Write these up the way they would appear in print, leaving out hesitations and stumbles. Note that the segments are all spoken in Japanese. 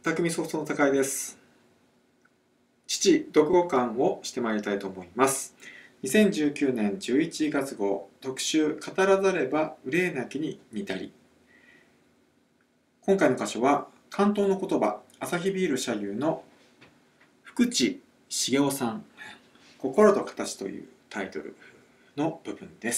匠ソフトの高井です。父、読後感をしてまいりたいと思います。2019年11月号、特集、語らざれば憂いなきに似たり。今回の箇所は、関東の言葉、アサヒビール社友の福地茂雄さん、心と形というタイトルの部分です。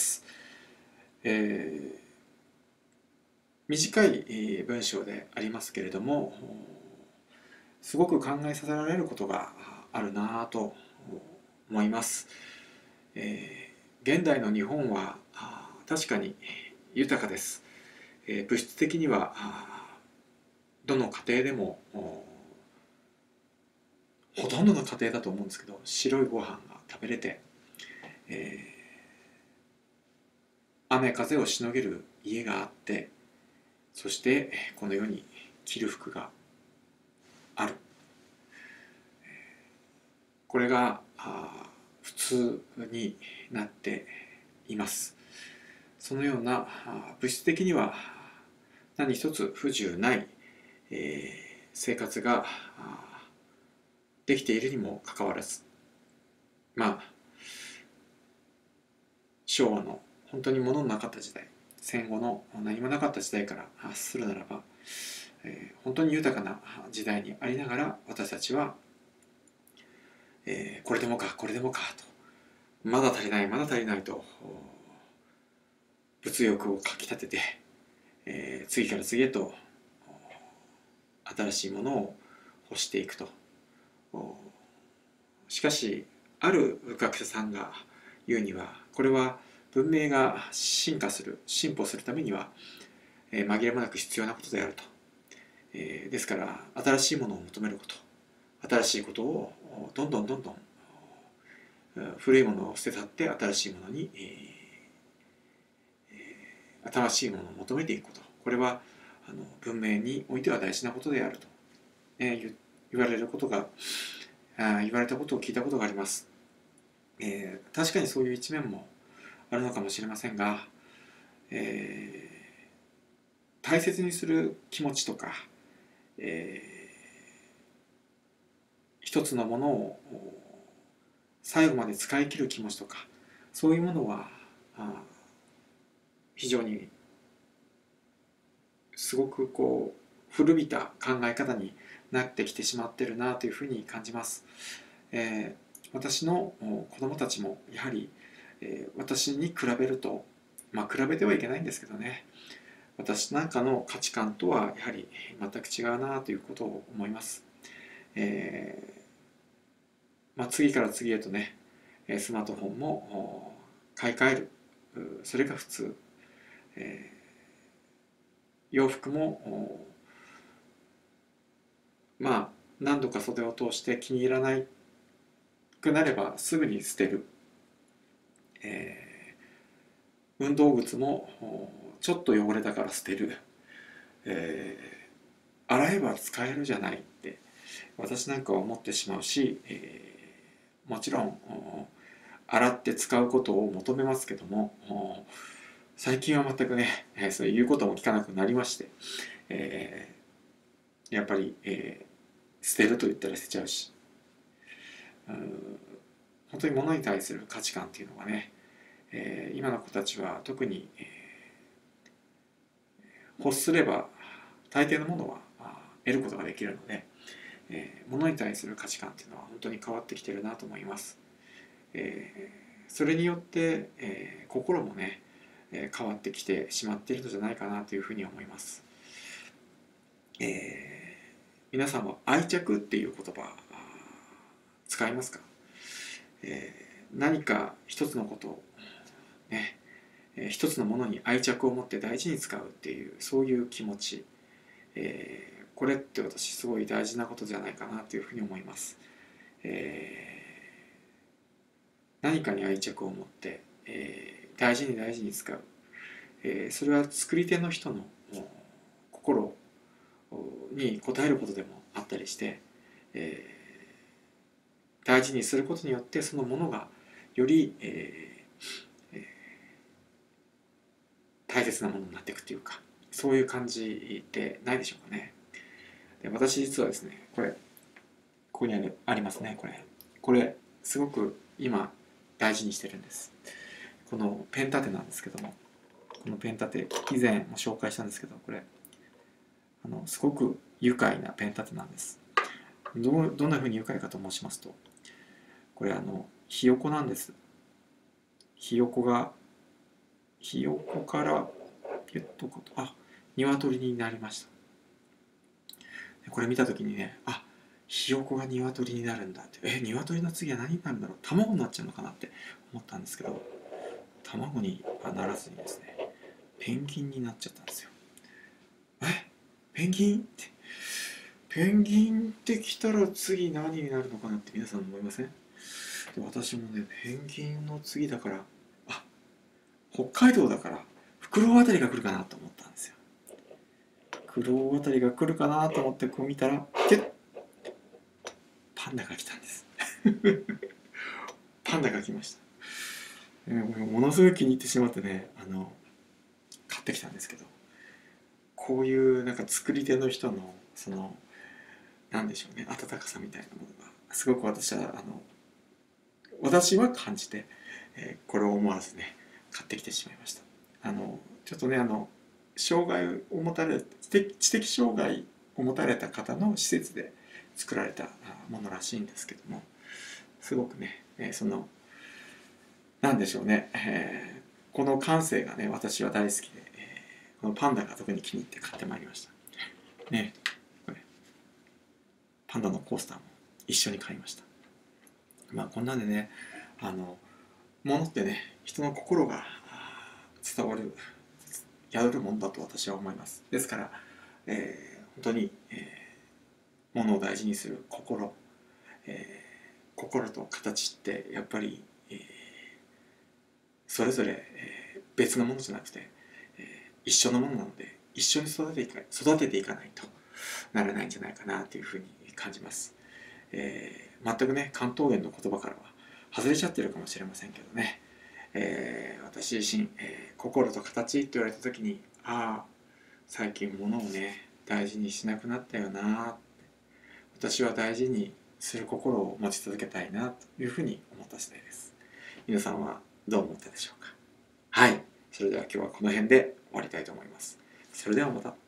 短い文章でありますけれども、すごく考えさせられることがあるなぁと思います。現代の日本は確かに豊かです。物質的にはどの家庭でもほとんどの家庭だと思うんですけど、白いご飯が食べれて、雨風をしのげる家があって、そしてこの世に着る服がある。これが普通になっています。そのような物質的には何一つ不自由ない、生活ができているにもかかわらず、昭和の本当に物のなかった時代、戦後の何もなかった時代から発するならば、本当に豊かな時代にありながら私たちは、これでもかこれでもかと、まだ足りないまだ足りないと物欲をかきたてて、次から次へと新しいものを欲していくと。しかしある学者さんが言うには、これは文明が進化する進歩するためには、紛れもなく必要なことであると。ですから新しいものを求めること、新しいことをどんどん古いものを捨て去って新しいものに、新しいものを求めていくこと、これは文明においては大事なことであると、言われることが言われたことを聞いたことがあります。確かにそういう一面もあるのかもしれませんが、大切にする気持ちとか、一つのものを最後まで使い切る気持ちとか、そういうものは非常にすごく古びた考え方になってきてしまってるなというふうに感じます。私の子供たちもやはり、私に比べると、比べてはいけないんですけどね、私なんかの価値観とはやはり全く違うなということを思います。次から次へとね、スマートフォンも買い替える、それが普通。洋服も何度か袖を通して気に入らなくなればすぐに捨てる。運動靴もちょっと汚れたから捨てる。洗えば使えるじゃないって私なんかは思ってしまうし、もちろん洗って使うことを求めますけども、最近は全くね、そういうことも聞かなくなりまして、やっぱり、捨てると言ったら捨てちゃうし、本当に物に対する価値観っていうのがね、今の子たちは特に、欲すれば大抵のものは得ることができるので、物に対する価値観っていうのは本当に変わってきてるなと思います。それによって、心もね、変わってきてしまっているのじゃないかなというふうに思います。皆さんは愛着っていう言葉使いますか？何か一つのことをね、一つのものに愛着を持って大事に使うっていうそういう気持ち、これって私すごい大事なことじゃないかなというふうに思います。何かに愛着を持って、大事に使う、それは作り手の人の心に応えることでもあったりして、大事にすることによってそのものがより、大切なものになっていくというか、そういう感じってないでしょうかね。 私実はですね、ここにありますね、これすごく今大事にしてるんです。このペン立てなんですけども、このペン立て以前も紹介したんですけど、これすごく愉快なペン立てなんです。どんな風に愉快かと申しますと、これひよこなんです。ひよこからピュッと鶏になりました。これ見た時にね、ひよこが鶏になるんだって、鶏の次は何になるんだろう、卵になっちゃうのかなって思ったんですけど、卵にはならずにですね、ペンギンになっちゃったんですよ。ペンギンって、ペンギンって来たら次何になるのかなって皆さん思いません？で、私もね、ペンギンの次だから、北海道だからフクロウあたりが来るかなと思ったんですよ。フクロウあたりが来るかなと思ってこう見たら、パンダが来たんですパンダが来ました。ものすごい気に入ってしまってね、買ってきたんですけど、こういうなんか作り手の人のなんでしょうね、温かさみたいなものがすごく私は感じて、これを思わずね買ってきてしまいました。ちょっとね障害を持たれ知的障害を持たれた方の施設で作られたものらしいんですけども、すごくね、なんでしょうね、この感性がね私は大好きで、このパンダが特に気に入って買ってまいりましたね。これパンダのコースターも一緒に買いました。こんなんでね、物ってね、人の心が伝わる、宿るものだと私は思います。ですから、本当に、物を大事にする心、心と形ってやっぱり、それぞれ、別のものじゃなくて、一緒のものなので、一緒に育てていかないとならないんじゃないかなというふうに感じます。全くね、関東弁の言葉からは外れちゃってるかもしれませんけどね、私自身、心と形って言われた時に、最近物をね大事にしなくなったよな、私は大事にする心を持ち続けたいなというふうに思った次第です。皆さんはどう思ったでしょうか？はい、それでは今日はこの辺で終わりたいと思います。それではまた。